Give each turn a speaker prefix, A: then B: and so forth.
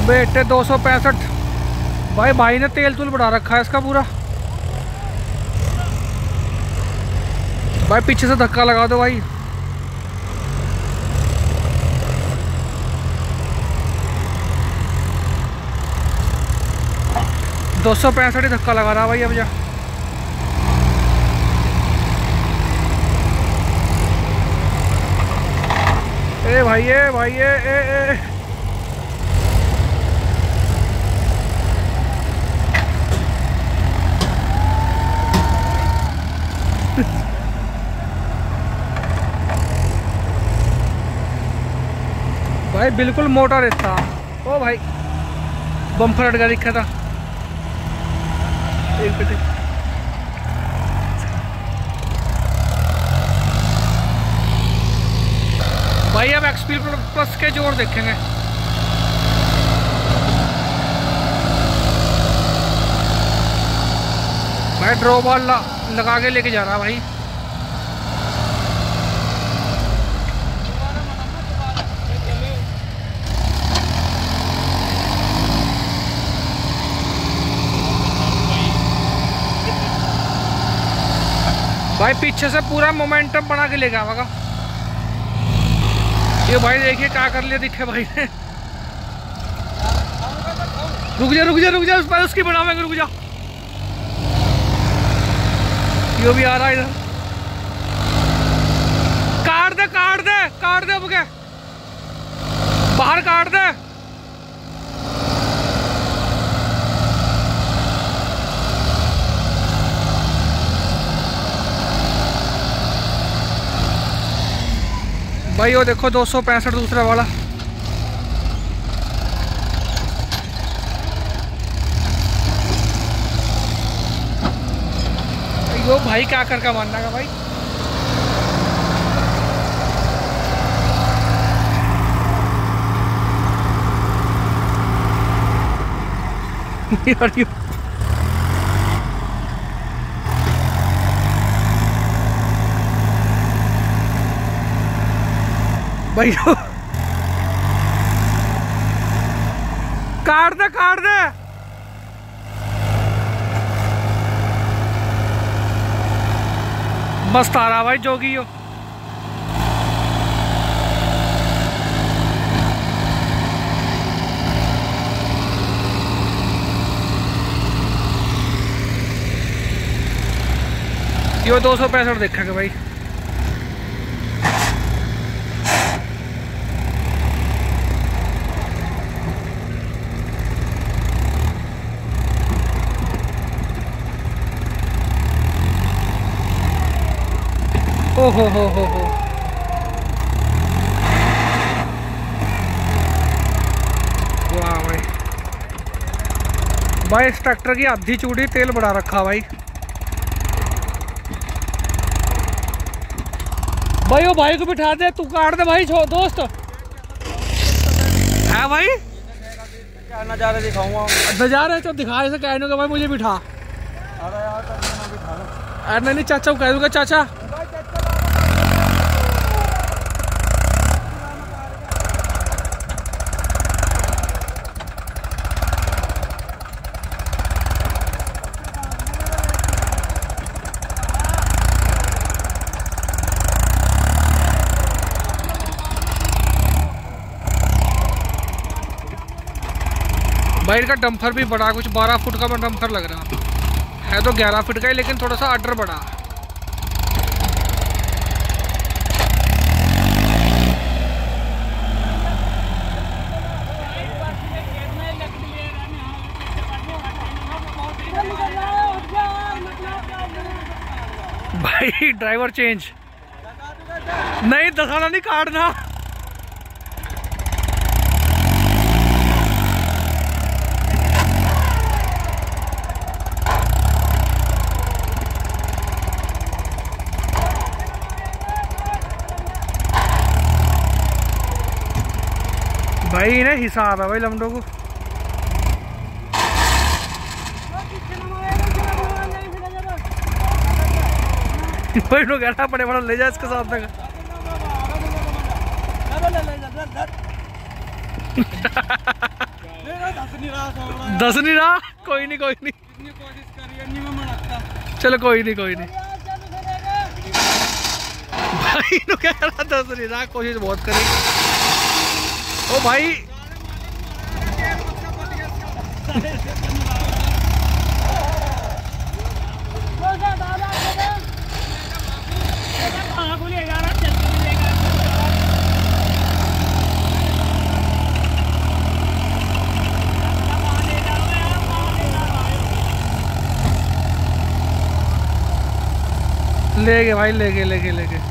A: बेटे 265। भाई भाई ने तेल तूल बढ़ा रखा है इसका पूरा। भाई पीछे से धक्का लगा दो भाई। दो 265 ही धक्का लगा रहा भाई अब जा। ए भाई ए। भाई बिल्कुल मोटा रहता। ओ भाई बम्पर हट गया दिखा था। एक मिनट भाई, अब एक्सपीड प्लस के जोर देखेंगे। भाई ड्रॉ बॉल लगा के लेके जा रहा भाई। भाई पीछे से पूरा मोमेंटम बना के लेके आवागा। ये भाई देखिए क्या कर लिया दिखे भाई ने। रुक जा उस पर उसकी बनावेंगे। रुक जा, यो भी आ रहा है इधर। काट दे अब क्या, बाहर काट दे। भाई वो देखो 265 दूसरा वाला। यो भाई क्या कर का मानना का भाई। भाई काट दे। मस्त आ रहा भाई जोगी यो। यो 265 देखेंगे भाई। ओहो हो वाह भाई। भाई इस ट्रैक्टर की आधी चूड़ी तेल बढ़ा रखा भाई। भाई वो भाई को बिठा दे, तू काट दे भाई दोस्त है भाई।
B: क्या नज़ारे दिखाऊंगा?
A: नज़ारे तो दिखा ऐसे कहने का भाई, मुझे बिठा। अरे नहीं चाचा को कह दूंगा। चाचा भाई का डंपर भी बड़ा, कुछ 12 फुट का डंपर लग रहा है। तो 11 फुट का ही, लेकिन थोड़ा सा अडर बड़ा। भाई ड्राइवर चेंज नहीं, दिखाना नहीं, काटना। भाई इन्हें हिसाब है भाई लमडो को। भाई लोग कहना बड़े बड़ा ले जा इसके साथ तक। दस नहीं रहा, कोई नहीं कोई नहीं,
B: इतनी कोशिश करी नहीं मैं मनाता।
A: चलो कोई नहीं कोई नहीं। भाई तो कह रहा 10 नहीं रहा, कोशिश बहुत करी। ओ भाई ले गए भाई, ले गए ले गए ले गए।